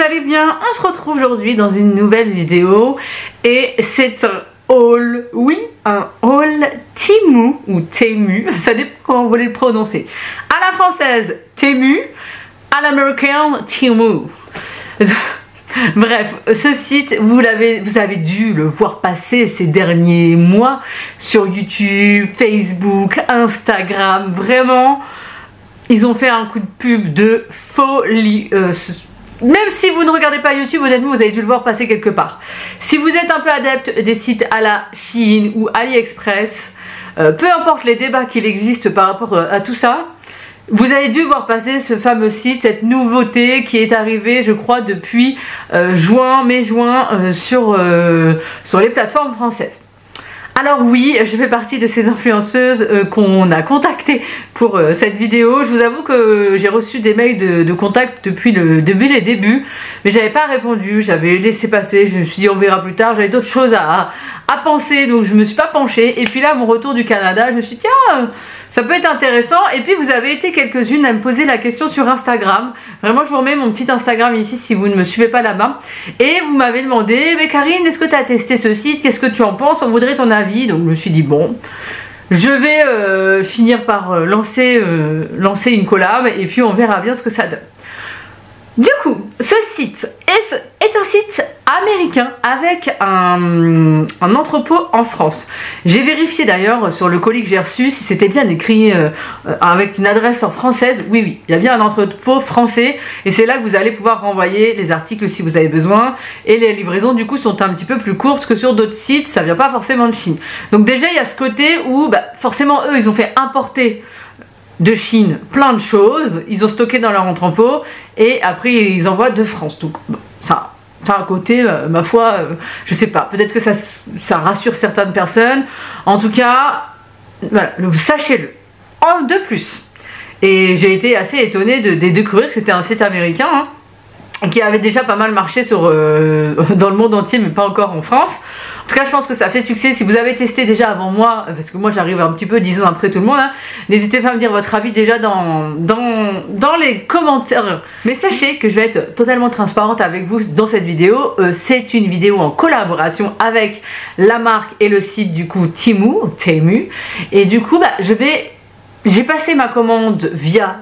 vous allez bien? On se retrouve aujourd'hui dans une nouvelle vidéo et c'est un haul, oui, un haul Temu ou Temu, ça dépend comment vous voulez le prononcer. À la française, Temu, à l'américaine, Temu. Bref, ce site, vous avez dû le voir passer ces derniers mois sur YouTube, Facebook, Instagram, vraiment, ils ont fait un coup de pub de folie. Même si vous ne regardez pas YouTube, honnêtement, vous avez dû le voir passer quelque part. Si vous êtes un peu adepte des sites à la Shein ou AliExpress, peu importe les débats qu'il existe par rapport à tout ça, vous avez dû voir passer ce fameux site, cette nouveauté qui est arrivée, je crois, depuis mai-juin sur les plateformes françaises. Alors oui, je fais partie de ces influenceuses qu'on a contactées pour cette vidéo. Je vous avoue que j'ai reçu des mails de contact depuis les débuts, mais j'avais pas répondu, j'avais laissé passer, je me suis dit on verra plus tard, j'avais d'autres choses à penser, donc je me suis pas penchée. Et puis là, mon retour du Canada, je me suis dit tiens, ça peut être intéressant. Et puis vous avez été quelques-unes à me poser la question sur Instagram. Vraiment, je vous remets mon petit Instagram ici si vous ne me suivez pas là-bas. Et vous m'avez demandé, mais Karine, est-ce que tu as testé ce site? Qu'est-ce que tu en penses? On voudrait ton avis. Donc je me suis dit bon, je vais finir par lancer une collab et puis on verra bien ce que ça donne. Du coup, ce site est un site américain avec un entrepôt en France. J'ai vérifié d'ailleurs sur le colis que j'ai reçu si c'était bien écrit avec une adresse en française. Oui, il y a bien un entrepôt français et c'est là que vous allez pouvoir renvoyer les articles si vous avez besoin. Et les livraisons du coup sont un petit peu plus courtes que sur d'autres sites, ça vient pas forcément de Chine. Donc déjà il y a ce côté où forcément eux ils ont fait importer de Chine plein de choses, ils ont stocké dans leur entrepôt et après ils envoient de France. Donc bon, ça a un côté, ma foi, je sais pas, peut-être que ça rassure certaines personnes. En tout cas, voilà, sachez-le. De plus, et j'ai été assez étonnée de découvrir que c'était un site américain qui avait déjà pas mal marché dans le monde entier, mais pas encore en France. En tout cas, je pense que ça fait succès. Si vous avez testé déjà avant moi, parce que moi j'arrive un petit peu, disons, après tout le monde, n'hésitez pas à me dire votre avis déjà dans les commentaires. Mais sachez que je vais être totalement transparente avec vous dans cette vidéo. C'est une vidéo en collaboration avec la marque et le site du coup Temu. Et du coup, j'ai passé ma commande via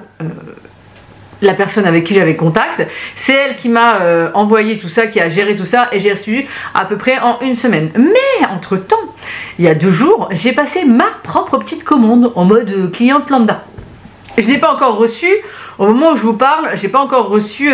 la personne avec qui j'avais contact, c'est elle qui m'a envoyé tout ça, qui a géré tout ça et j'ai reçu à peu près en une semaine. Mais entre temps, il y a 2 jours, j'ai passé ma propre petite commande en mode cliente lambda. Je n'ai pas encore reçu, au moment où je vous parle, j'ai pas encore reçu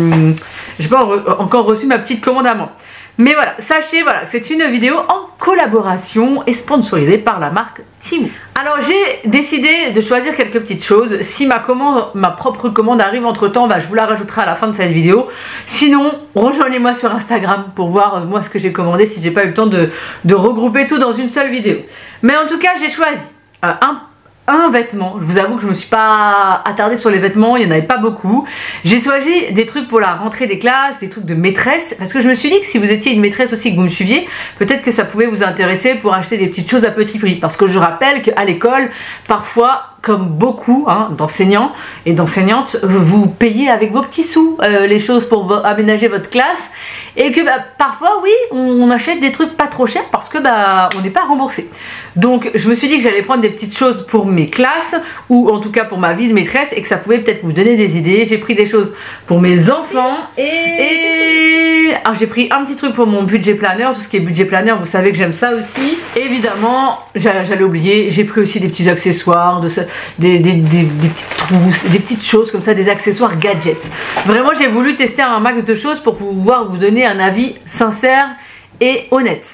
ma petite commande à moi. Mais voilà, sachez que c'est une vidéo en collaboration et sponsorisée par la marque Temu. Alors j'ai décidé de choisir quelques petites choses. Si ma propre commande arrive entre temps, je vous la rajouterai à la fin de cette vidéo. Sinon, rejoignez-moi sur Instagram pour voir moi ce que j'ai commandé si j'ai pas eu le temps de regrouper tout dans une seule vidéo. Mais en tout cas, j'ai choisi un vêtement. Je vous avoue que je me suis pas attardée sur les vêtements, il n'y en avait pas beaucoup. J'ai choisi des trucs pour la rentrée des classes, des trucs de maîtresse, parce que je me suis dit que si vous étiez une maîtresse aussi, que vous me suiviez, peut-être que ça pouvait vous intéresser pour acheter des petites choses à petit prix. Parce que je rappelle qu'à l'école, parfois, comme beaucoup d'enseignants et d'enseignantes, vous payez avec vos petits sous les choses pour aménager votre classe et que parfois oui on achète des trucs pas trop chers parce que on n'est pas remboursé. Donc je me suis dit que j'allais prendre des petites choses pour mes classes ou en tout cas pour ma vie de maîtresse et que ça pouvait peut-être vous donner des idées. J'ai pris des choses pour mes enfants et j'ai pris un petit truc pour mon budget planner, tout ce qui est budget planner, vous savez que j'aime ça aussi. Évidemment, j'allais oublier, j'ai pris aussi des petits accessoires, des petites trousses, des petites choses comme ça, des accessoires gadgets. Vraiment, j'ai voulu tester un max de choses pour pouvoir vous donner un avis sincère et honnête.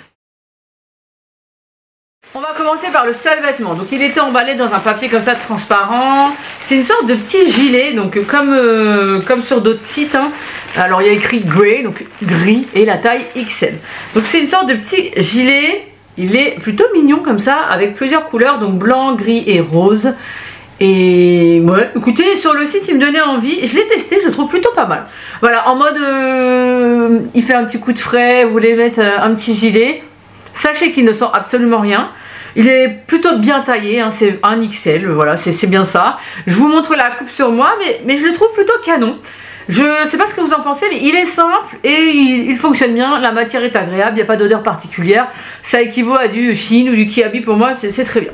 On va commencer par le seul vêtement. Donc il était emballé dans un papier comme ça transparent. C'est une sorte de petit gilet, donc comme sur d'autres sites. Alors il y a écrit grey, donc gris, et la taille XL. Donc c'est une sorte de petit gilet. Il est plutôt mignon comme ça, avec plusieurs couleurs, donc blanc, gris et rose. Et ouais, écoutez, sur le site il me donnait envie, je l'ai testé, je le trouve plutôt pas mal. Voilà, en mode il fait un petit coup de frais, vous voulez mettre un petit gilet, sachez qu'il ne sent absolument rien. Il est plutôt bien taillé, c'est un XL, voilà, c'est bien ça. Je vous montre la coupe sur moi, mais je le trouve plutôt canon. Je sais pas ce que vous en pensez, mais il est simple et il fonctionne bien. La matière est agréable, il n'y a pas d'odeur particulière. Ça équivaut à du Shein ou du Kiabi pour moi, c'est très bien.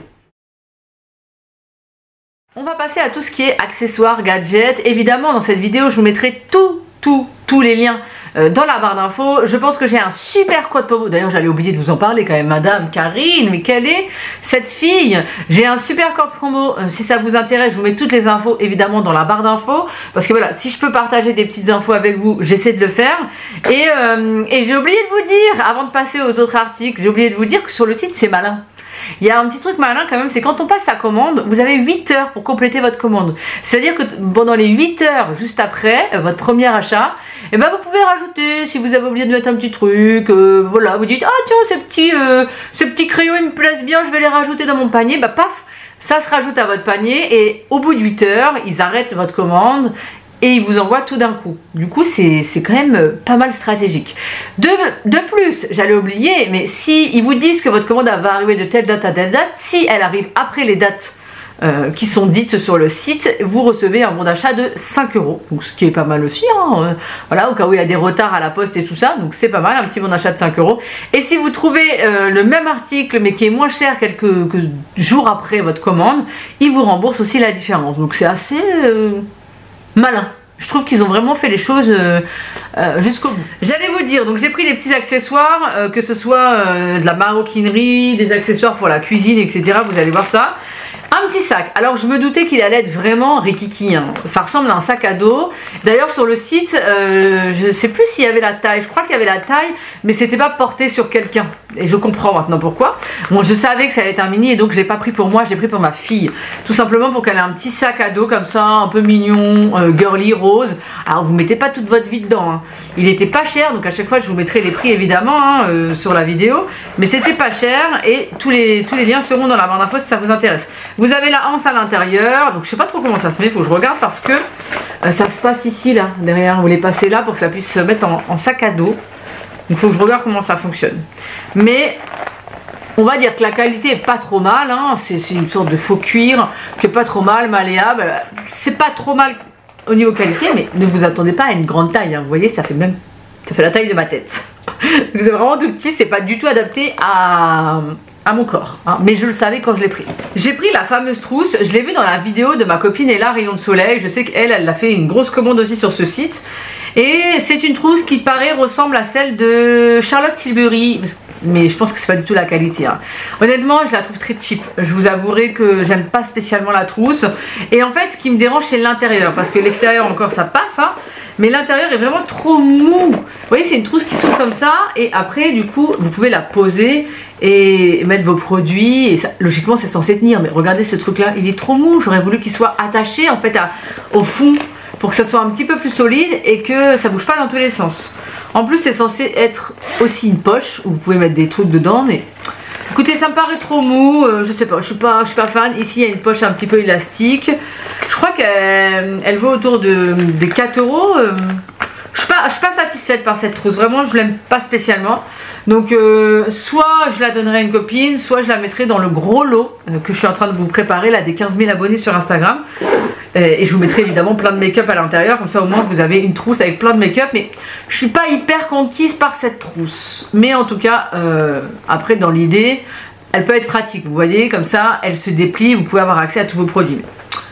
On va passer à tout ce qui est accessoires, gadgets. Évidemment, dans cette vidéo, je vous mettrai tous les liens dans la barre d'infos. Je pense que j'ai un super code promo. D'ailleurs, j'allais oublier de vous en parler quand même, Madame Karine. Mais quelle est cette fille? J'ai un super code promo. Si ça vous intéresse, je vous mets toutes les infos évidemment dans la barre d'infos. Parce que voilà, si je peux partager des petites infos avec vous, j'essaie de le faire. Et j'ai oublié de vous dire, avant de passer aux autres articles, j'ai oublié de vous dire que sur le site, c'est malin. Il y a un petit truc malin quand même, c'est quand on passe sa commande, vous avez 8 heures pour compléter votre commande. C'est-à-dire que pendant les 8 heures juste après votre premier achat, et ben vous pouvez rajouter, si vous avez oublié de mettre un petit truc, voilà, vous dites, ah tiens, ces petits crayons ils me plaisent bien, je vais les rajouter dans mon panier, bah paf, ça se rajoute à votre panier et au bout de 8 heures, ils arrêtent votre commande et ils vous envoient tout d'un coup. Du coup, c'est quand même pas mal stratégique. De plus, j'allais oublier, mais si ils vous disent que votre commande va arriver de telle date à telle date, si elle arrive après les dates qui sont dites sur le site, vous recevez un bon d'achat de 5 €. Donc ce qui est pas mal aussi, hein, voilà, au cas où il y a des retards à la poste et tout ça, donc c'est pas mal, un petit bon d'achat de 5 €. Et si vous trouvez le même article mais qui est moins cher quelques jours après votre commande, ils vous remboursent aussi la différence. Donc c'est assez malin. Je trouve qu'ils ont vraiment fait les choses jusqu'au bout. J'allais vous dire, donc j'ai pris des petits accessoires, que ce soit de la maroquinerie, des accessoires pour la cuisine, etc. Vous allez voir ça. Un petit sac. Alors je me doutais qu'il allait être vraiment rikiki, hein. Ça ressemble à un sac à dos. D'ailleurs sur le site, je sais plus s'il y avait la taille. Je crois qu'il y avait la taille, mais c'était pas porté sur quelqu'un. Et je comprends maintenant pourquoi. Bon, je savais que ça allait être un mini et donc je l'ai pas pris pour moi, je l'ai pris pour ma fille. Tout simplement pour qu'elle ait un petit sac à dos comme ça, un peu mignon, girly, rose. Alors vous mettez pas toute votre vie dedans, hein. Il était pas cher, donc à chaque fois je vous mettrai les prix évidemment, hein, sur la vidéo. Mais c'était pas cher et tous les liens seront dans la barre d'infos si ça vous intéresse. Vous avez la anse à l'intérieur, donc je sais pas trop comment ça se met, il faut que je regarde parce que ça se passe ici là, derrière, vous les passez là pour que ça puisse se mettre en sac à dos. Il faut que je regarde comment ça fonctionne. Mais on va dire que la qualité est pas trop mal, hein. C'est une sorte de faux cuir qui est pas trop mal, malléable. C'est pas trop mal au niveau qualité, mais ne vous attendez pas à une grande taille, hein. Vous voyez, ça fait la taille de ma tête. C'est vraiment tout petit, c'est pas du tout adapté à mon corps, hein, mais je le savais quand je l'ai pris. J'ai pris la fameuse trousse, je l'ai vue dans la vidéo de ma copine Ella Rayon de Soleil, je sais qu'elle a fait une grosse commande aussi sur ce site, et c'est une trousse qui paraît ressemble à celle de Charlotte Tilbury, mais je pense que c'est pas du tout la qualité, hein. Honnêtement je la trouve très cheap, je vous avouerai que j'aime pas spécialement la trousse, et en fait ce qui me dérange c'est l'intérieur, parce que l'extérieur encore ça passe, hein, mais l'intérieur est vraiment trop mou. Vous voyez, c'est une trousse qui s'ouvre comme ça et après du coup vous pouvez la poser et mettre vos produits et ça, logiquement c'est censé tenir, mais regardez ce truc là, il est trop mou. J'aurais voulu qu'il soit attaché en fait au fond pour que ça soit un petit peu plus solide et que ça bouge pas dans tous les sens. En plus c'est censé être aussi une poche où vous pouvez mettre des trucs dedans, mais écoutez, ça me paraît trop mou, je sais pas, je suis pas fan. Ici il y a une poche un petit peu élastique. Je crois qu'elle vaut autour des 4 €. Je suis pas satisfaite par cette trousse, vraiment je l'aime pas spécialement. Donc soit je la donnerai à une copine, soit je la mettrai dans le gros lot que je suis en train de vous préparer là, des 15 000 abonnés sur Instagram. Et je vous mettrai évidemment plein de make-up à l'intérieur, comme ça au moins vous avez une trousse avec plein de make-up. Mais je suis pas hyper conquise par cette trousse. Mais en tout cas, après dans l'idée, elle peut être pratique. Vous voyez, comme ça, elle se déplie, vous pouvez avoir accès à tous vos produits.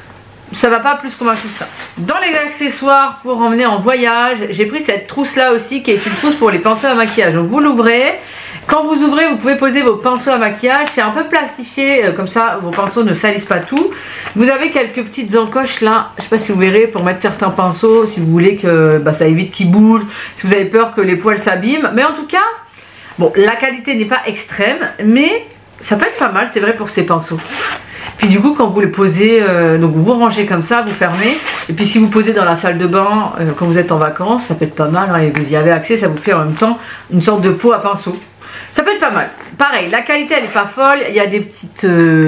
Ça va pas plus convaincre que ça. Dans les accessoires pour emmener en voyage, j'ai pris cette trousse là aussi qui est une trousse pour les pinceaux à maquillage. Donc vous l'ouvrez. Quand vous ouvrez, vous pouvez poser vos pinceaux à maquillage. C'est un peu plastifié, comme ça vos pinceaux ne salissent pas tout. Vous avez quelques petites encoches là, je sais pas si vous verrez, pour mettre certains pinceaux, si vous voulez que ça évite qu'ils bougent, si vous avez peur que les poils s'abîment. Mais en tout cas, bon, la qualité n'est pas extrême, mais ça peut être pas mal, c'est vrai pour ces pinceaux. Puis du coup quand vous les posez, donc vous rangez comme ça, vous fermez. Et puis si vous posez dans la salle de bain quand vous êtes en vacances, ça peut être pas mal, hein, et vous y avez accès, ça vous fait en même temps une sorte de pot à pinceau. Ça peut être pas mal. Pareil, la qualité elle est pas folle, il y a des petites,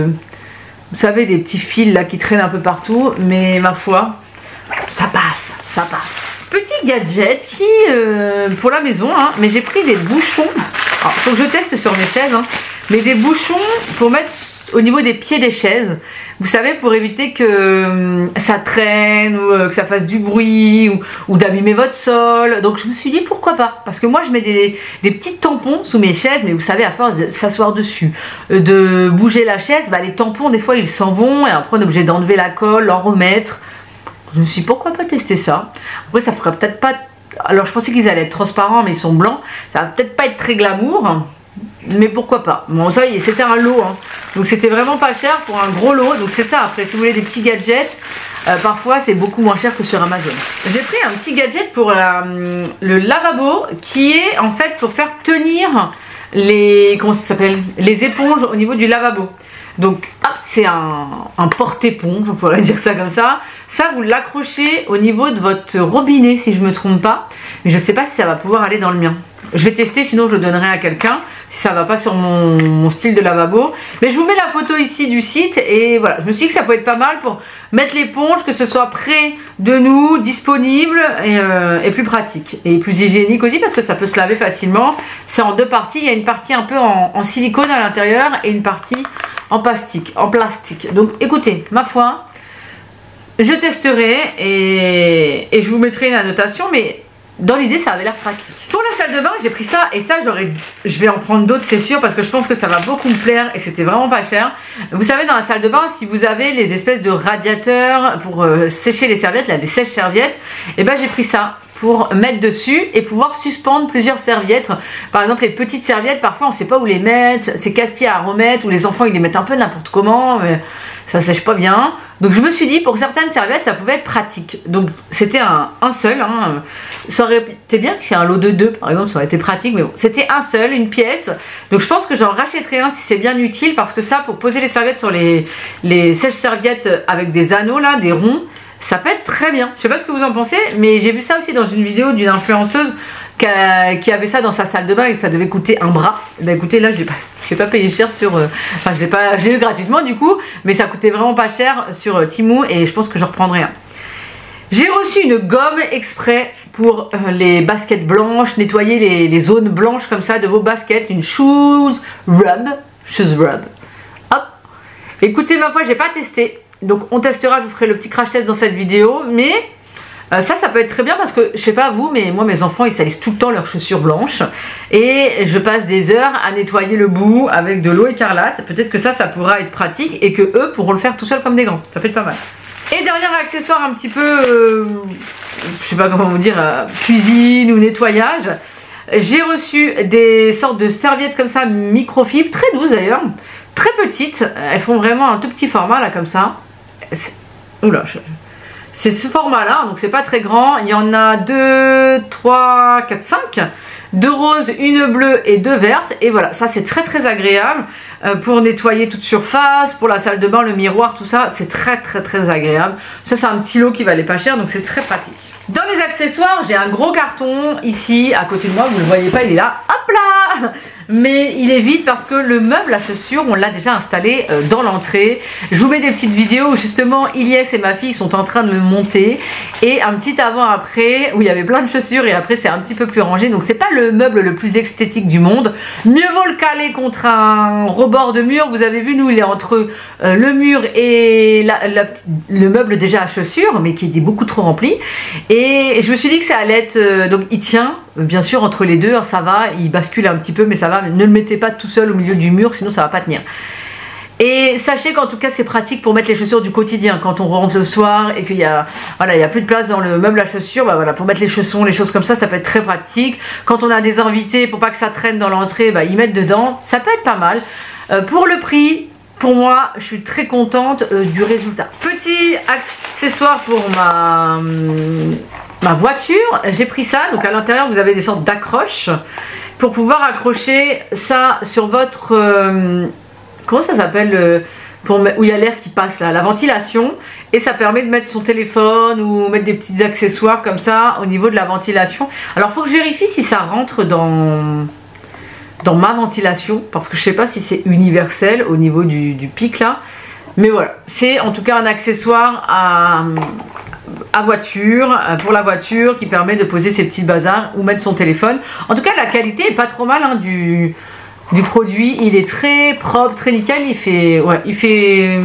vous savez, des petits fils là qui traînent un peu partout, mais ma foi, ça passe, ça passe. Petit gadget qui, pour la maison, hein, mais j'ai pris des bouchons. Alors faut que je teste sur mes chaises, hein, mais des bouchons pour mettre au niveau des pieds des chaises. Vous savez, pour éviter que ça traîne ou que ça fasse du bruit ou d'abîmer votre sol. Donc je me suis dit pourquoi pas. Parce que moi je mets des petits tampons sous mes chaises, mais vous savez, à force de s'asseoir dessus, de bouger la chaise, bah, les tampons des fois ils s'en vont et après on est obligé d'enlever la colle, en remettre. Je me suis dit pourquoi pas tester ça. Après ça ferait peut-être pas... Alors je pensais qu'ils allaient être transparents mais ils sont blancs. Ça va peut-être pas être très glamour. Mais pourquoi pas. Bon ça y est, c'était un lot hein. Donc c'était vraiment pas cher pour un gros lot. Donc c'est ça, après si vous voulez des petits gadgets, parfois c'est beaucoup moins cher que sur Amazon. J'ai pris un petit gadget pour le lavabo qui est en fait pour faire tenir les, comment ça s'appelle, les éponges au niveau du lavabo. Donc hop, c'est un porte-éponge, on pourrait dire ça comme ça. Ça vous l'accrochez au niveau de votre robinet si je me trompe pas. Mais je sais pas si ça va pouvoir aller dans le mien. Je vais tester, sinon je le donnerai à quelqu'un si ça va pas sur mon style de lavabo. Mais je vous mets la photo ici du site et voilà, je me suis dit que ça pouvait être pas mal pour mettre l'éponge, que ce soit près de nous, disponible et plus pratique et plus hygiénique aussi parce que ça peut se laver facilement. C'est en deux parties, il y a une partie un peu en silicone à l'intérieur et une partie en plastique. Donc écoutez, ma foi, je testerai et je vous mettrai une annotation, mais dans l'idée ça avait l'air pratique. Pour la salle de bain j'ai pris ça et ça je vais en prendre d'autres c'est sûr parce que je pense que ça va beaucoup me plaire et c'était vraiment pas cher. Vous savez dans la salle de bain si vous avez les espèces de radiateurs pour sécher les serviettes, là des sèche-serviettes, et ben j'ai pris ça pour mettre dessus et pouvoir suspendre plusieurs serviettes. Par exemple les petites serviettes parfois on sait pas où les mettre, c'est casse-pied à remettre ou les enfants ils les mettent un peu n'importe comment mais ça sèche pas bien. Donc je me suis dit pour certaines serviettes ça pouvait être pratique. Donc c'était un seul hein. Ça aurait été bien que c'est un lot de deux par exemple, ça aurait été pratique, mais bon c'était un seul, une pièce. Donc je pense que j'en rachèterai un si c'est bien utile parce que ça pour poser les serviettes sur les sèche-serviettes avec des anneaux là, des ronds, ça peut être très bien. Je sais pas ce que vous en pensez, mais j'ai vu ça aussi dans une vidéo d'une influenceuse qui avait ça dans sa salle de bain et que ça devait coûter un bras. Ben écoutez, là je l'ai pas payé cher sur... enfin je l'ai eu gratuitement du coup, mais ça coûtait vraiment pas cher sur Temu et je pense que je reprendrai un. J'ai reçu une gomme exprès pour les baskets blanches, nettoyer les zones blanches comme ça de vos baskets, une shoes rub. Hop. Écoutez, ma foi, j'ai pas testé. Donc on testera, je vous ferai le petit crash test dans cette vidéo, mais ça peut être très bien parce que, je sais pas vous, mais moi mes enfants ils salissent tout le temps leurs chaussures blanches et je passe des heures à nettoyer le bout avec de l'eau écarlate. Peut-être que ça pourra être pratique et que eux pourront le faire tout seuls comme des gants, ça peut être pas mal. Et dernier accessoire un petit peu, je sais pas comment vous dire, cuisine ou nettoyage, j'ai reçu des sortes de serviettes comme ça, microfibres, très douces d'ailleurs, très petites, elles font vraiment un tout petit format là comme ça. Oula, c'est ce format là, donc c'est pas très grand. Il y en a 2, 3, 4, 5. 2 roses, une bleue et 2 vertes. Et voilà, ça c'est très très agréable pour nettoyer toute surface, pour la salle de bain, le miroir, tout ça. C'est très très très agréable. Ça c'est un petit lot qui valait pas cher, donc c'est très pratique. Dans les accessoires, j'ai un gros carton ici à côté de moi. Vous ne le voyez pas, il est là. Hop là! Mais il est vide parce que le meuble à chaussures, on l'a déjà installé dans l'entrée. Je vous mets des petites vidéos où justement Ilyes et ma fille sont en train de le monter. Et un petit avant-après où il y avait plein de chaussures et après c'est un petit peu plus rangé. Donc c'est pas le meuble le plus esthétique du monde. Mieux vaut le caler contre un rebord de mur. Vous avez vu, nous il est entre le mur et le meuble déjà à chaussures, mais qui est beaucoup trop rempli. Et je me suis dit que ça allait être... donc il tient, bien sûr, entre les deux, hein, ça va, il bascule un petit peu, mais ça va. Ne le mettez pas tout seul au milieu du mur, sinon ça va pas tenir. Et sachez qu'en tout cas c'est pratique pour mettre les chaussures du quotidien quand on rentre le soir et qu'il y a, voilà, il y a plus de place dans le meuble à chaussures, bah voilà, pour mettre les chaussons, les choses comme ça peut être très pratique. Quand on a des invités, pour pas que ça traîne dans l'entrée, bah, ils mettent dedans, ça peut être pas mal. Pour le prix, pour moi, je suis très contente du résultat. Petit accessoire pour ma voiture, j'ai pris ça, donc à l'intérieur vous avez des sortes d'accroches pour pouvoir accrocher ça sur votre... comment ça s'appelle où il y a l'air qui passe là, la ventilation, et ça permet de mettre son téléphone ou mettre des petits accessoires comme ça au niveau de la ventilation. Alors il faut que je vérifie si ça rentre dans ma ventilation, parce que je sais pas si c'est universel au niveau du pic là, mais voilà, c'est en tout cas un accessoire à voiture, pour la voiture, qui permet de poser ses petits bazars ou mettre son téléphone. En tout cas la qualité est pas trop mal hein, du produit. Il est très propre, très nickel. Il fait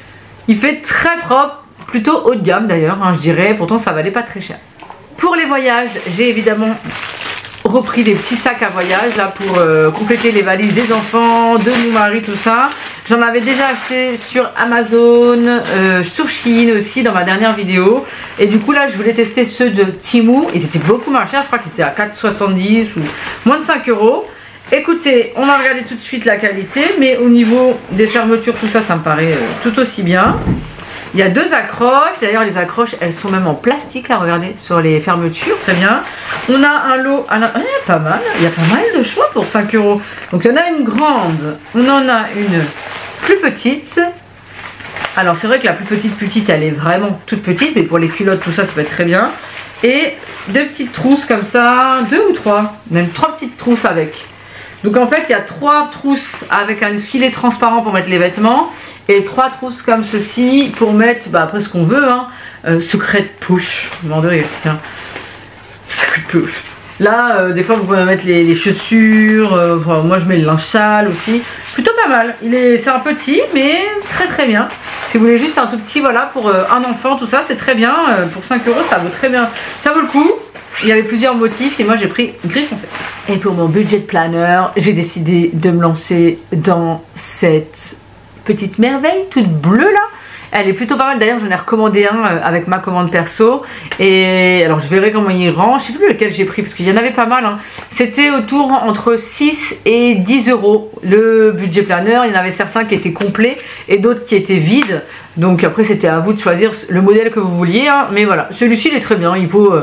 très propre, plutôt haut de gamme d'ailleurs, hein, je dirais. Pourtant, ça valait pas très cher. Pour les voyages, j'ai évidemment repris des petits sacs à voyage là pour compléter les valises des enfants, de mon mari, tout ça. J'en avais déjà acheté sur Amazon, sur Shein aussi dans ma dernière vidéo. Et du coup là je voulais tester ceux de Temu. Ils étaient beaucoup moins chers, je crois que c'était à 4,70 ou moins de 5 euros. Écoutez, on va regarder tout de suite la qualité, mais au niveau des fermetures, tout ça, ça me paraît tout aussi bien. Il y a deux accroches, d'ailleurs les accroches elles sont même en plastique là, regardez, sur les fermetures, très bien. On a un lot, pas mal, il y a pas mal de choix pour 5 euros. Donc il y en a une grande, on en a une plus petite. Alors c'est vrai que la plus petite elle est vraiment toute petite, mais pour les culottes tout ça, ça peut être très bien. Et deux petites trousses comme ça, deux ou trois, même trois petites trousses avec. Donc en fait il y a trois trousses avec un filet transparent pour mettre les vêtements et trois trousses comme ceci pour mettre après ce qu'on veut, hein, secret push, tiens, secret push. Là des fois vous pouvez mettre les chaussures, moi je mets le linge sale aussi, plutôt pas mal. C'est un petit mais très très bien. Si vous voulez juste un tout petit, voilà, pour un enfant, tout ça c'est très bien, pour 5 euros ça vaut très bien, ça vaut le coup. Il y avait plusieurs motifs et moi j'ai pris gris foncé. Et pour mon budget planner, j'ai décidé de me lancer dans cette petite merveille toute bleue là. Elle est plutôt pas mal, d'ailleurs j'en ai recommandé un avec ma commande perso. Et alors je verrai comment il rend, je sais plus lequel j'ai pris parce qu'il y en avait pas mal, hein. C'était autour entre 6 et 10 euros le budget planner. Il y en avait certains qui étaient complets et d'autres qui étaient vides. Donc après c'était à vous de choisir le modèle que vous vouliez, hein. Mais voilà, celui-ci il est très bien, il vaut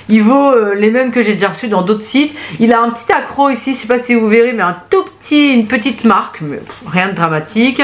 les mêmes que j'ai déjà reçus dans d'autres sites. Il a un petit accro ici, je sais pas si vous verrez, mais une petite marque, mais rien de dramatique.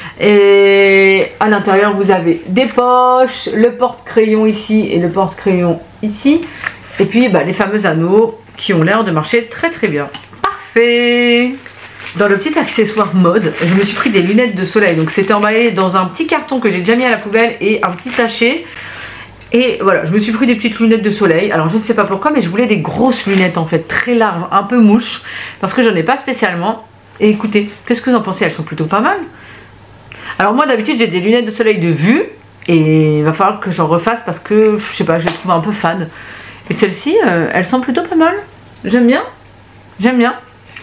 Et à l'intérieur vous avez des poches, le porte-crayon ici et le porte-crayon ici. Et puis les fameux anneaux qui ont l'air de marcher très très bien. Parfait! Dans le petit accessoire mode, je me suis pris des lunettes de soleil. Donc c'était emballé dans un petit carton que j'ai déjà mis à la poubelle et un petit sachet. Et voilà, je me suis pris des petites lunettes de soleil. Alors je ne sais pas pourquoi, mais je voulais des grosses lunettes en fait, très larges, un peu mouche. Parce que j'en ai pas spécialement. Et écoutez, qu'est-ce que vous en pensez? Elles sont plutôt pas mal. Alors moi d'habitude j'ai des lunettes de soleil de vue. Et il va falloir que j'en refasse parce que, je sais pas, je les trouve un peu fades. Et celles-ci, elles sont plutôt pas mal. J'aime bien. J'aime bien.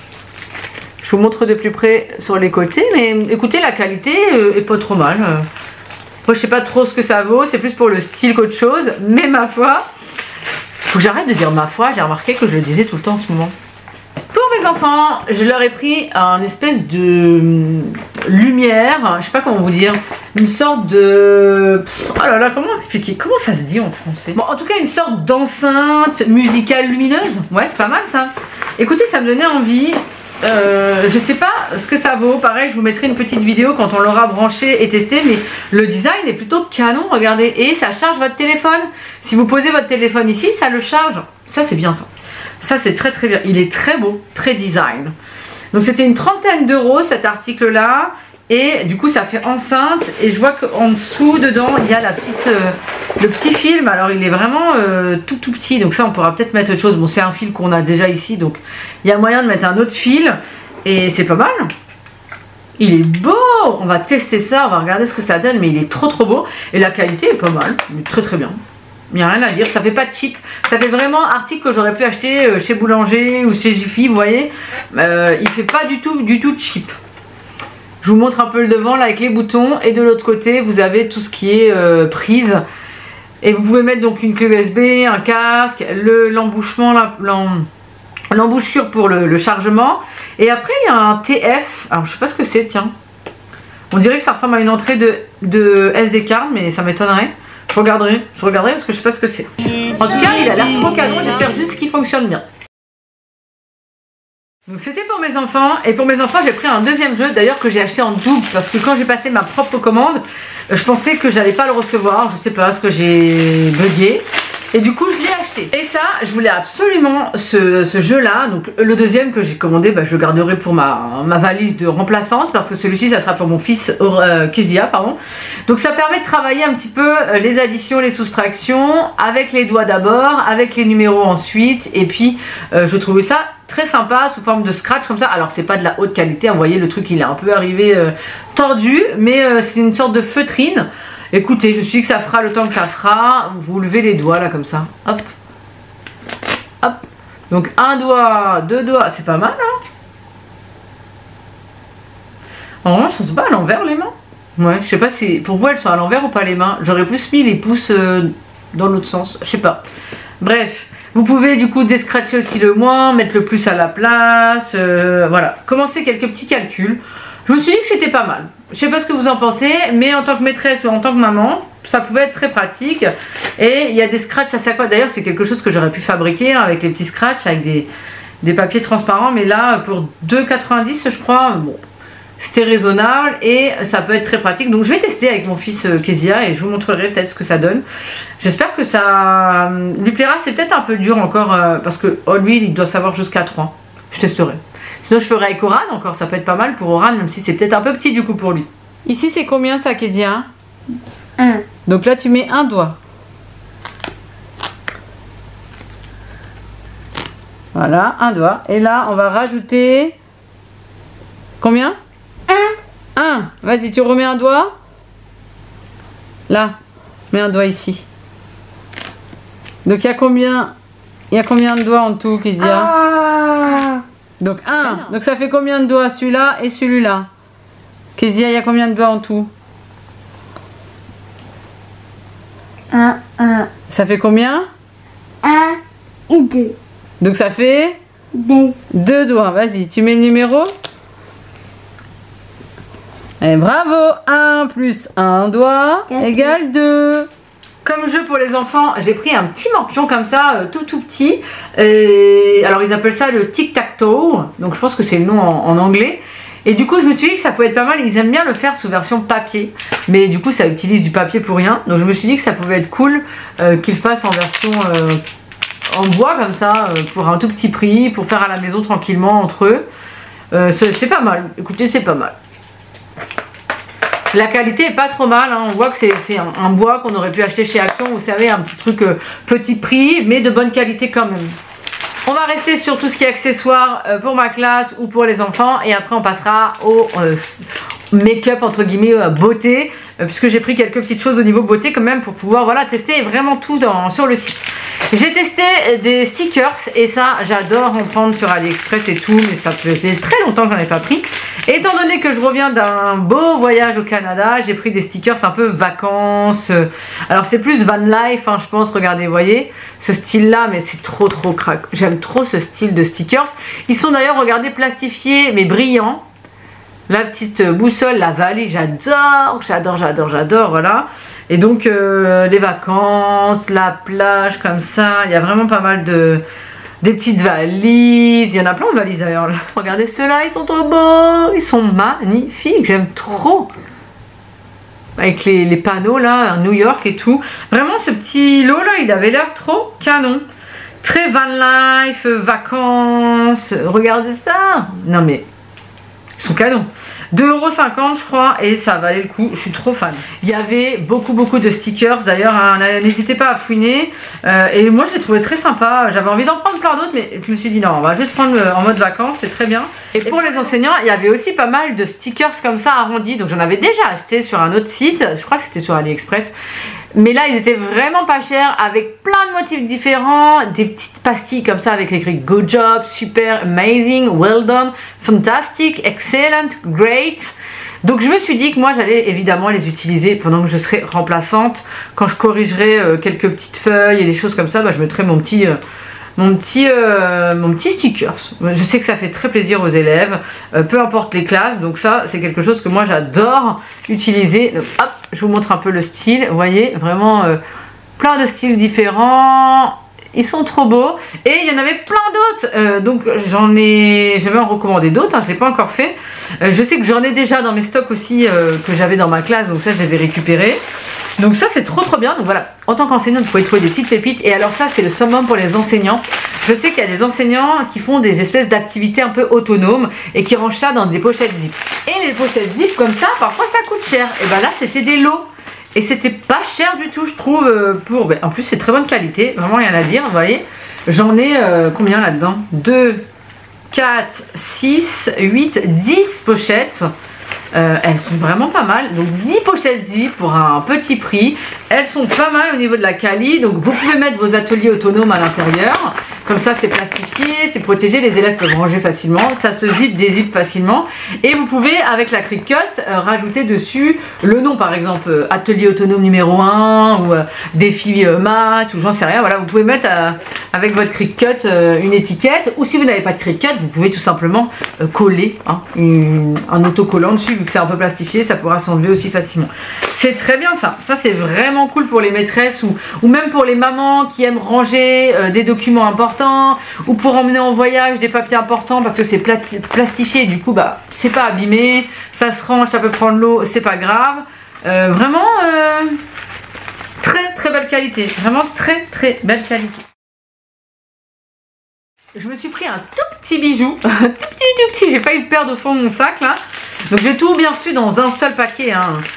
Je vous montre de plus près sur les côtés, mais écoutez, la qualité est pas trop mal. Moi, je sais pas trop ce que ça vaut, c'est plus pour le style qu'autre chose, mais ma foi, faut que j'arrête de dire ma foi, j'ai remarqué que je le disais tout le temps en ce moment. Pour mes enfants, je leur ai pris un espèce de lumière, je sais pas comment vous dire, une sorte de... Oh là là, comment expliquer? Comment ça se dit en français? Bon, en tout cas, une sorte d'enceinte musicale lumineuse. Ouais, c'est pas mal ça. Écoutez, ça me donnait envie. Je sais pas ce que ça vaut, pareil je vous mettrai une petite vidéo quand on l'aura branché et testé, mais le design est plutôt canon, regardez, et ça charge votre téléphone. Si vous posez votre téléphone ici, ça le charge, ça c'est bien ça. Ça c'est très très bien, il est très beau, très design. Donc c'était une trentaine d'euros cet article là. Et du coup ça fait enceinte et je vois qu'en dessous dedans il y a le petit fil, mais alors il est vraiment tout petit, donc ça on pourra peut-être mettre autre chose. Bon c'est un fil qu'on a déjà ici, donc il y a moyen de mettre un autre fil et c'est pas mal. Il est beau, on va tester ça, on va regarder ce que ça donne, mais il est trop beau et la qualité est pas mal, il est très très bien. Il n'y a rien à dire, ça fait pas cheap, ça fait vraiment article que j'aurais pu acheter chez Boulanger ou chez Jiffy, vous voyez. Il fait pas du tout cheap. Je vous montre un peu le devant là avec les boutons et de l'autre côté vous avez tout ce qui est prise et vous pouvez mettre donc une clé USB, un casque, l'embouchement, l'embouchure pour le chargement, et après il y a un TF, alors je sais pas ce que c'est, tiens, on dirait que ça ressemble à une entrée de SD card mais ça m'étonnerait, je regarderai parce que je sais pas ce que c'est. En tout cas il a l'air trop canon, j'espère juste qu'il fonctionne bien. Donc c'était pour mes enfants, et pour mes enfants j'ai pris un deuxième jeu d'ailleurs que j'ai acheté en double parce que quand j'ai passé ma propre commande je pensais que j'allais pas le recevoir, je sais pas ce que j'ai bugué, Et du coup je l'ai acheté. Et ça, je voulais absolument ce jeu là. Donc le deuxième que j'ai commandé, je le garderai pour ma valise de remplaçante, parce que celui-ci ça sera pour mon fils Kezia, pardon. Donc ça permet de travailler un petit peu les additions, les soustractions, avec les doigts d'abord, avec les numéros ensuite. Et puis je trouvais ça très sympa sous forme de scratch comme ça. Alors c'est pas de la haute qualité, vous voyez le truc il est un peu arrivé tordu, mais c'est une sorte de feutrine. Écoutez, je me suis dit que ça fera le temps que ça fera. Vous levez les doigts là comme ça, hop, hop. Donc un doigt, deux doigts, c'est pas mal hein. En revanche, je sais pas à l'envers les mains. Ouais, je sais pas si pour vous elles sont à l'envers ou pas les mains. J'aurais plus mis les pouces dans l'autre sens, je sais pas. Bref. Vous pouvez du coup descratcher aussi le moins, mettre le plus à la place, voilà. Commencer quelques petits calculs. Je me suis dit que c'était pas mal. Je sais pas ce que vous en pensez, mais en tant que maîtresse ou en tant que maman, ça pouvait être très pratique. Et il y a des scratchs à chaque fois. D'ailleurs, c'est quelque chose que j'aurais pu fabriquer hein, avec les petits scratchs, avec des papiers transparents. Mais là, pour 2,90 je crois, bon, c'était raisonnable et ça peut être très pratique. Donc je vais tester avec mon fils Kezia et je vous montrerai peut-être ce que ça donne. J'espère que ça lui plaira. C'est peut-être un peu dur encore parce que lui il doit savoir jusqu'à 3. Je testerai. Sinon je ferai avec Oran encore, ça peut être pas mal pour Oran, même si c'est peut-être un peu petit du coup pour lui. Ici c'est combien ça Kezia? 1. Donc là tu mets un doigt. Voilà, un doigt. Et là on va rajouter combien? 1. Vas-y, tu remets un doigt. Là, mets un doigt ici. Donc il y a combien? Il y a combien de doigts en tout, Kezia? Donc 1. Donc ça fait combien de doigts celui-là et celui-là? Kezia, il y a combien de doigts en tout? 1. Ça fait combien? 1 et 2. Donc ça fait 2 doigts. Vas-y, tu mets le numéro. Et bravo. 1 plus 1 doigt égale 2. Comme jeu pour les enfants, j'ai pris un petit morpion comme ça, tout petit. Et alors ils appellent ça le tic-tac-toe. Donc je pense que c'est le nom en anglais. Et du coup je me suis dit que ça pouvait être pas mal. Ils aiment bien le faire sous version papier. Mais du coup ça utilise du papier pour rien. Donc je me suis dit que ça pouvait être cool qu'ils fassent en version en bois comme ça, pour un tout petit prix, pour faire à la maison tranquillement entre eux. C'est pas mal. Écoutez, c'est pas mal. La qualité est pas trop mal, hein. On voit que c'est un bois qu'on aurait pu acheter chez Action, vous savez, un petit truc petit prix, mais de bonne qualité quand même. On va rester sur tout ce qui est accessoires pour ma classe ou pour les enfants, et après on passera au make-up entre guillemets beauté, puisque j'ai pris quelques petites choses au niveau beauté quand même pour pouvoir voilà tester vraiment tout sur le site. J'ai testé des stickers et ça j'adore en prendre sur AliExpress et tout, mais ça faisait très longtemps que j'en ai pas pris. Et étant donné que je reviens d'un beau voyage au Canada, j'ai pris des stickers un peu vacances. Alors c'est plus van life hein, je pense, regardez, vous voyez ce style là, mais c'est trop crack. J'aime trop ce style de stickers. Ils sont d'ailleurs, regardez, plastifiés mais brillants. La petite boussole, la valise, j'adore, voilà. Et donc les vacances, la plage comme ça, il y a vraiment pas mal des petites valises, il y en a plein de valises d'ailleurs. Regardez ceux-là, ils sont trop beaux, ils sont magnifiques, j'aime trop. Avec les panneaux là, à New York et tout. Vraiment ce petit lot là, il avait l'air trop canon. Très van life, vacances, regardez ça. Non mais, ils sont canons. 2,50 € je crois, et ça valait le coup, je suis trop fan. Il y avait beaucoup de stickers d'ailleurs, hein, n'hésitez pas à fouiner. Et moi je l'ai trouvé très sympa, j'avais envie d'en prendre plein d'autres, mais je me suis dit non, on va juste prendre en mode vacances, c'est très bien. Et pour les enseignants, il y avait aussi pas mal de stickers comme ça arrondis, donc j'en avais déjà acheté sur un autre site, je crois que c'était sur AliExpress. Mais là ils étaient vraiment pas chers, avec plein de motifs différents, des petites pastilles comme ça avec écrit good job, super, amazing, well done, fantastic, excellent, great. Donc je me suis dit que moi j'allais évidemment les utiliser pendant que je serai remplaçante. Quand je corrigerai quelques petites feuilles et des choses comme ça, je mettrai mon petit stickers. Je sais que ça fait très plaisir aux élèves, peu importe les classes, donc ça c'est quelque chose que moi j'adore utiliser. Donc, hop, je vous montre un peu le style, vous voyez, vraiment plein de styles différents, ils sont trop beaux, et il y en avait plein d'autres, donc je vais en recommander d'autres, hein, je ne l'ai pas encore fait. Je sais que j'en ai déjà dans mes stocks aussi, que j'avais dans ma classe, donc ça je les ai récupérés. Donc ça c'est trop bien. Donc voilà, en tant qu'enseignant, vous pouvez trouver des petites pépites. Et alors ça c'est le summum pour les enseignants. Je sais qu'il y a des enseignants qui font des espèces d'activités un peu autonomes et qui rangent ça dans des pochettes zip. Et les pochettes zip comme ça, parfois ça coûte cher. Et ben là c'était des lots. Et c'était pas cher du tout, je trouve, pour... en plus, c'est très bonne qualité, vraiment rien à dire, vous voyez. J'en ai combien là-dedans? 2, 4, 6, 8, 10 pochettes. Elles sont vraiment pas mal. Donc 10 pochettes zip pour un petit prix. Elles sont pas mal au niveau de la quali. Donc vous pouvez mettre vos ateliers autonomes à l'intérieur. Comme ça c'est plastifié, c'est protégé, les élèves peuvent ranger facilement. Ça se zip, dézip facilement. Et vous pouvez avec la Cricut rajouter dessus le nom, par exemple atelier autonome numéro 1 ou défi maths ou j'en sais rien. Voilà, vous pouvez mettre avec votre Cricut une étiquette. Ou si vous n'avez pas de Cricut, vous pouvez tout simplement coller un autocollant dessus. Vu que c'est un peu plastifié, ça pourra s'enlever aussi facilement. C'est très bien ça. Ça c'est vraiment cool pour les maîtresses ou même pour les mamans qui aiment ranger des documents importants ou pour emmener en voyage des papiers importants parce que c'est plastifié. Du coup, bah c'est pas abîmé, ça se range, ça peut prendre l'eau, c'est pas grave. Vraiment très belle qualité. Vraiment très belle qualité. Je me suis pris un tout petit bijou, tout petit, j'ai failli le perdre au fond de mon sac là. Donc j'ai tout bien reçu dans un seul paquet.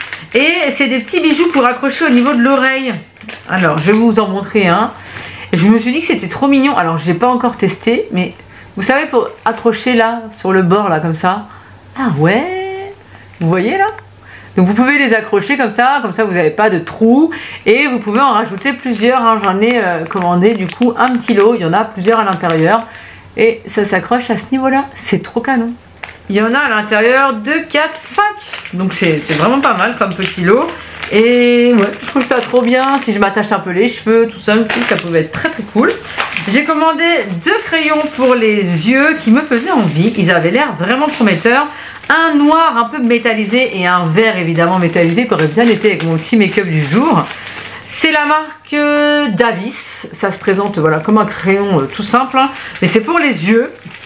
Et c'est des petits bijoux pour accrocher au niveau de l'oreille. Alors je vais vous en montrer un. Je me suis dit que c'était trop mignon. Alors je n'ai pas encore testé, mais vous savez pour accrocher là, sur le bord là comme ça. Ah ouais, vous voyez là? Donc vous pouvez les accrocher comme ça vous n'avez pas de trous. Et vous pouvez en rajouter plusieurs. J'en ai commandé du coup un petit lot. Il y en a plusieurs à l'intérieur. Et ça s'accroche à ce niveau-là. C'est trop canon. Il y en a à l'intérieur 2, 4, 5. Donc c'est vraiment pas mal comme petit lot. Et ouais, je trouve ça trop bien. Si je m'attache un peu les cheveux, tout ça, ça pouvait être très cool. J'ai commandé 2 crayons pour les yeux qui me faisaient envie. Ils avaient l'air vraiment prometteurs. Un noir un peu métallisé et un vert évidemment métallisé qui aurait bien été avec mon petit make-up du jour. C'est la marque Davis. Ça se présente voilà, comme un crayon tout simple. Mais c'est pour les yeux.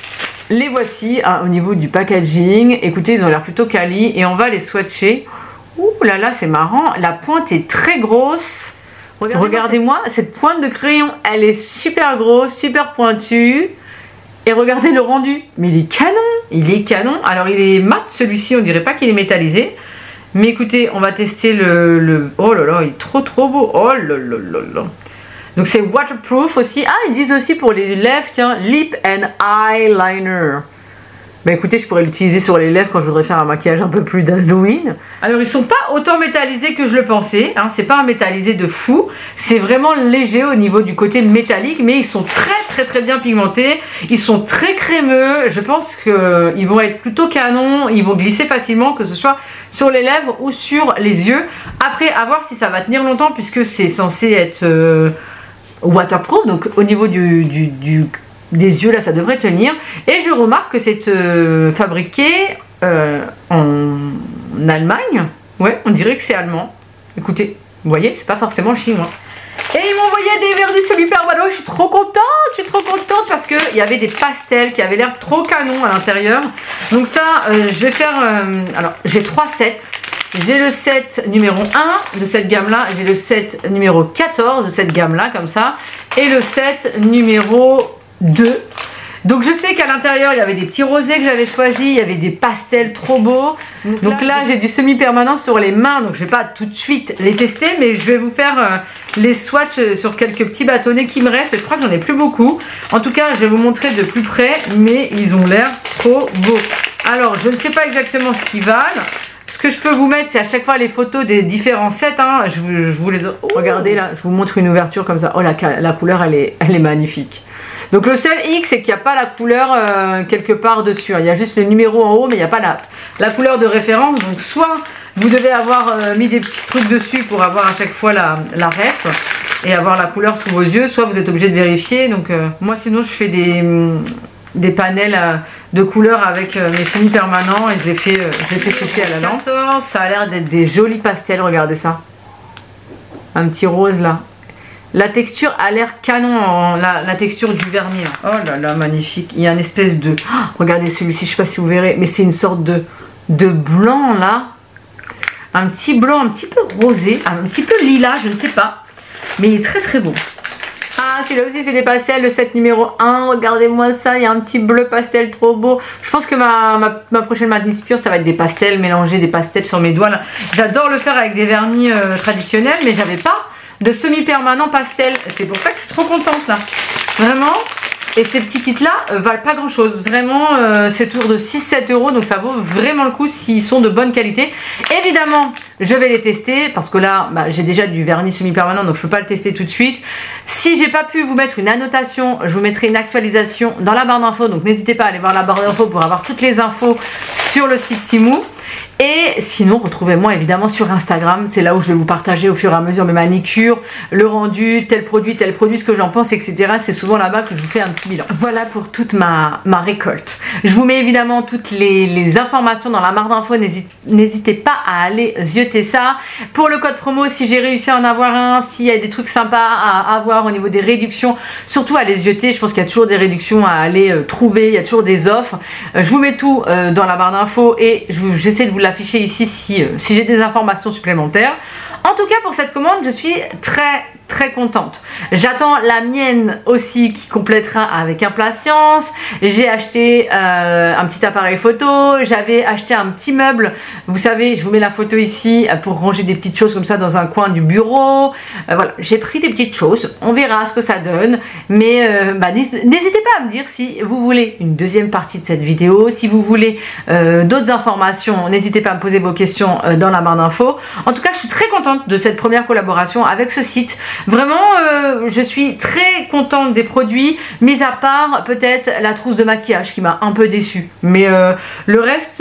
Les voici au niveau du packaging. Écoutez, ils ont l'air plutôt quali. Et on va les swatcher. Ouh là là, c'est marrant. La pointe est très grosse. Regardez-moi cette pointe de crayon. Elle est super grosse, super pointue. Et regardez le rendu. Mais il est canon. Il est canon. Alors il est mat celui-ci. On dirait pas qu'il est métallisé. Mais écoutez, on va tester le... Oh là là, il est trop beau. Oh là là là là. Donc c'est waterproof aussi. Ah, ils disent aussi pour les lèvres, tiens, lip and eyeliner. Bah écoutez, je pourrais l'utiliser sur les lèvres quand je voudrais faire un maquillage un peu plus d'Halloween. Alors ils sont pas autant métallisés que je le pensais, c'est pas un métallisé de fou. C'est vraiment léger au niveau du côté métallique, mais ils sont très bien pigmentés. Ils sont très crémeux. Je pense qu'ils vont être plutôt canons. Ils vont glisser facilement, que ce soit sur les lèvres ou sur les yeux. Après, à voir si ça va tenir longtemps puisque c'est censé être waterproof. Donc au niveau des yeux là ça devrait tenir. Et je remarque que c'est fabriqué en Allemagne. Ouais, on dirait que c'est allemand. Écoutez, vous voyez, c'est pas forcément chinois. Et ils m'ont envoyé des vernis semi-permanents. Je suis trop contente parce qu'il y avait des pastels qui avaient l'air trop canon à l'intérieur. Donc ça, je vais faire... alors, j'ai 3 sets. J'ai le set numéro 1 de cette gamme-là. J'ai le set numéro 14 de cette gamme-là, comme ça. Et le set numéro 2. Donc je sais qu'à l'intérieur il y avait des petits rosés que j'avais choisis, il y avait des pastels trop beaux. Donc là j'ai du semi-permanent sur les mains, donc je vais pas tout de suite les tester, mais je vais vous faire les swatchs sur quelques petits bâtonnets qui me restent. Je crois que j'en ai plus beaucoup. En tout cas je vais vous montrer de plus près, mais ils ont l'air trop beaux. Alors je ne sais pas exactement ce qu'ils valent. Ce que je peux vous mettre, c'est à chaque fois les photos des différents sets. Je vous les... Regardez là, je vous montre une ouverture comme ça. Oh la couleur elle est magnifique. Donc le seul X, c'est qu'il n'y a pas la couleur quelque part dessus. Il y a juste le numéro en haut, mais il n'y a pas la couleur de référence. Donc soit vous devez avoir mis des petits trucs dessus pour avoir à chaque fois la ref et avoir la couleur sous vos yeux, soit vous êtes obligé de vérifier. Donc moi sinon je fais des panels de couleurs avec mes semi-permanents et je les fais sécher à la lampe. Ça a l'air d'être des jolis pastels, regardez ça. Un petit rose là. La texture a l'air canon, la texture du vernis. Oh là là, magnifique. Il y a une espèce de... Oh, regardez celui-ci, je ne sais pas si vous verrez, mais c'est une sorte de blanc là. un petit blanc un petit peu rosé, un petit peu lilas, je ne sais pas, mais il est très très beau. Ah, celui-là aussi c'est des pastels, le set numéro 1, regardez-moi ça, il y a un petit bleu pastel trop beau. Je pense que ma prochaine manicure ça va être des pastels, mélanger des pastels sur mes doigts là. J'adore le faire avec des vernis traditionnels, mais j'avais pas de semi-permanent pastel. C'est pour ça que je suis trop contente là, vraiment. Et ces petits kits là valent pas grand chose, vraiment c'est autour de 6-7 euros, donc ça vaut vraiment le coup s'ils sont de bonne qualité. Évidemment je vais les tester parce que là j'ai déjà du vernis semi-permanent, donc je peux pas le tester tout de suite. Si j'ai pas pu vous mettre une annotation, je vous mettrai une actualisation dans la barre d'infos, donc n'hésitez pas à aller voir la barre d'infos pour avoir toutes les infos sur le site Temu. Et sinon retrouvez-moi évidemment sur Instagram, c'est là où je vais vous partager au fur et à mesure mes manicures, le rendu, tel produit, ce que j'en pense, etc. C'est souvent là-bas que je vous fais un petit bilan. Voilà pour toute ma récolte. Je vous mets évidemment toutes les informations dans la barre d'infos, n'hésitez pas à aller zioter ça. Pour le code promo, si j'ai réussi à en avoir un, s'il y a des trucs sympas à avoir au niveau des réductions, surtout à les zioter, je pense qu'il y a toujours des réductions à aller trouver, il y a toujours des offres. Je vous mets tout dans la barre d'infos et j'essaie de vous l'afficher ici si j'ai des informations supplémentaires. En tout cas pour cette commande je suis très contente. J'attends la mienne aussi qui complétera avec impatience. J'ai acheté un petit appareil photo, j'avais acheté un petit meuble, vous savez je vous mets la photo ici pour ranger des petites choses comme ça dans un coin du bureau. Voilà, j'ai pris des petites choses, on verra ce que ça donne, mais n'hésitez pas à me dire si vous voulez une deuxième partie de cette vidéo, si vous voulez d'autres informations, n'hésitez pas à me poser vos questions dans la barre d'infos. En tout cas je suis très contente de cette première collaboration avec ce site. Vraiment je suis très contente des produits, mis à part peut-être la trousse de maquillage qui m'a un peu déçue, mais le reste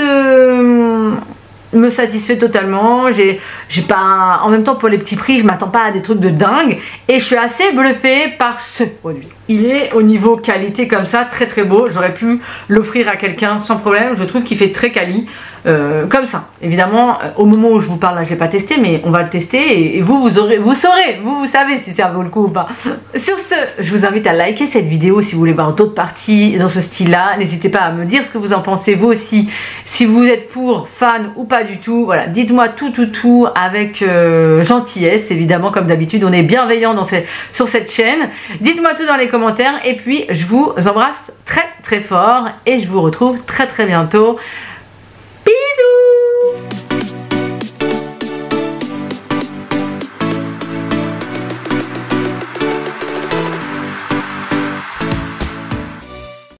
me satisfait totalement. J'ai pas, en même temps pour les petits prix je m'attends pas à des trucs de dingue et je suis assez bluffée par ce produit. Il est au niveau qualité comme ça très beau, j'aurais pu l'offrir à quelqu'un sans problème, je trouve qu'il fait très quali. Comme ça, évidemment au moment où je vous parle là je l'ai pas testé, mais on va le tester et vous saurez, vous savez si ça vaut le coup ou pas. Sur ce, je vous invite à liker cette vidéo si vous voulez voir d'autres parties dans ce style là. N'hésitez pas à me dire ce que vous en pensez vous aussi, si vous êtes pour, fan ou pas du tout. Voilà, dites-moi tout avec gentillesse évidemment, comme d'habitude on est bienveillant sur cette chaîne. Dites-moi tout dans les commentaires et puis je vous embrasse très fort et je vous retrouve très bientôt